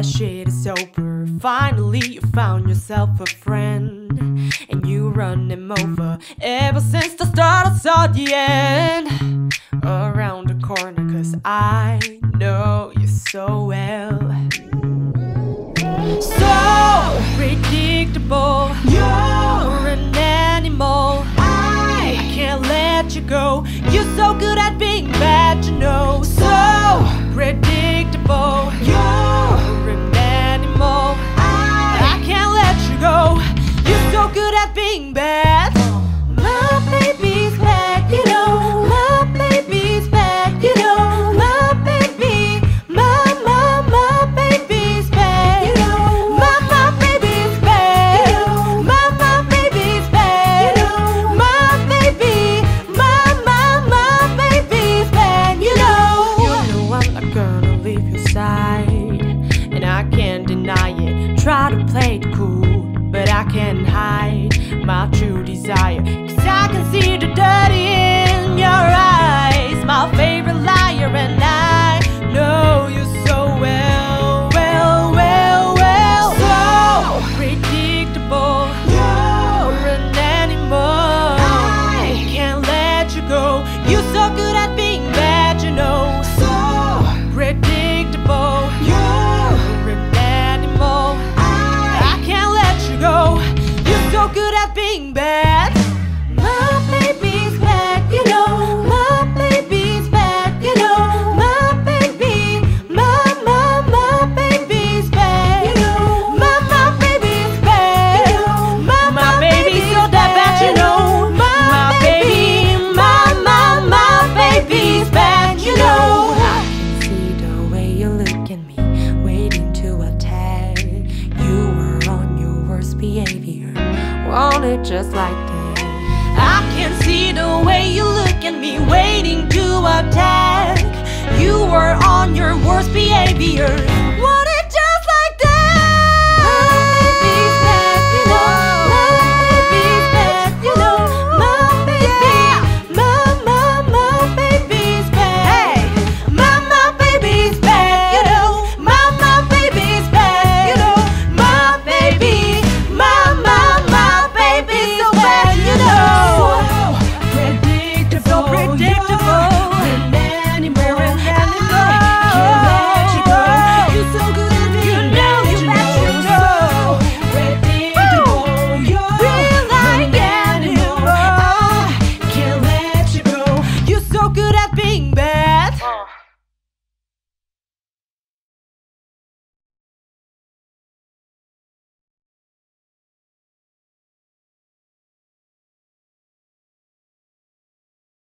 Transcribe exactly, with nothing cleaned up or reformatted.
shit is over. Finally you found yourself a friend, and you run him over. Ever since the start I saw the end around the corner, cause I know you so well. So predictable, you're an animal. I, I can't let you go. You're so good at being bad, you know. So predictable, you're an animal. I, I can't let you go. You're so good at being bad. My baby's back, you know. My baby's back, you know. My baby, my, my, my baby's back, you know. My, my baby's back, you know. My, my baby's back, you know. My baby, my, my, my baby's back, you know. You know I'm not gonna leave your side, and I can't deny it. Try to play it cool, but I can't hide my true desire, cause I can see the dirt in your eyes. My favorite liar, and I know you so well, well, well, well. So predictable, you're an animal. I can't let you go. You're so good at being bad, you know. So predictable, you're an animal. I can't let you go. You're so good at being bad. My baby's back, you know. My baby's back, you know. My baby, my, my, my baby's back, you know. My, my baby's back, you know. My, my baby's so that bad, you know. My baby, my, my, my baby's back, you know. I can see the way you look at me, waiting to attack. You were on your worst behavior, want it just like that. I can see the way you look at me, waiting to attack. You were on your worst behavior,